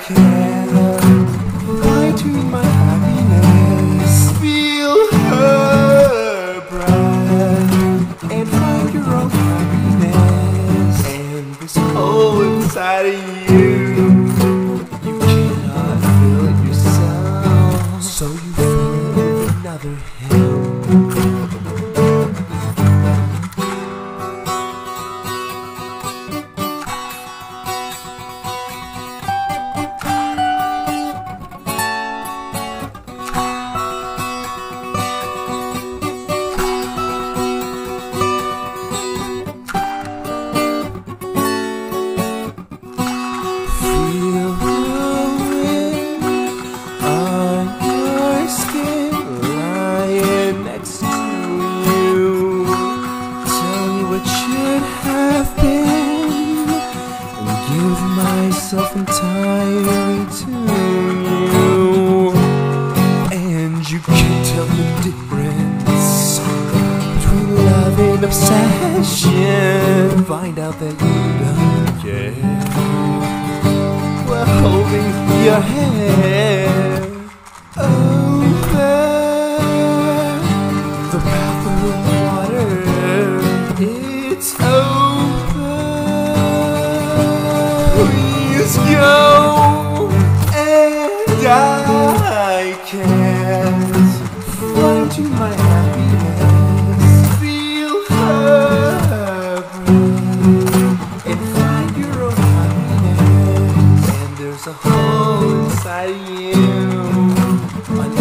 can't fly to my happiness. Feel her breath and find your own happiness. And this hole inside of you, you cannot feel it yourself, so you fill another him. Myself entirely to you, and you can't tell the difference between love and obsession. Find out that you don't care. We're holding your hand over the path of the water. It's over. Please go, and I can't fly to my happiness. Feel her breath and find your own happiness. And there's a hole inside you.